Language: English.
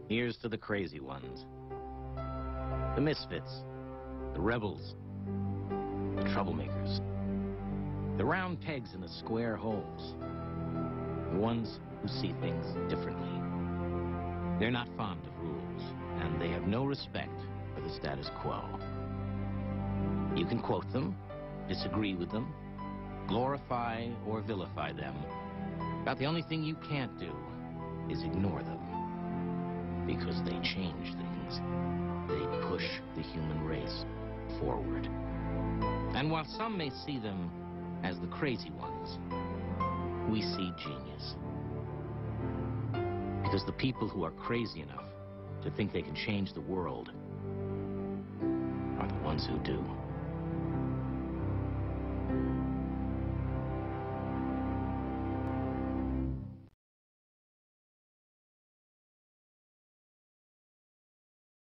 Here's to the crazy ones. The misfits, the rebels, the troublemakers, the round pegs in the square holes, the ones who see things differently. They're not fond of rules, and they have no respect for the status quo. You can quote them, disagree with them, glorify or vilify them. About the only thing you can't do is ignore them, because they change things. They push the human race forward. And while some may see them as the crazy ones, we see genius. Because the people who are crazy enough to think they can change the world are the ones who do.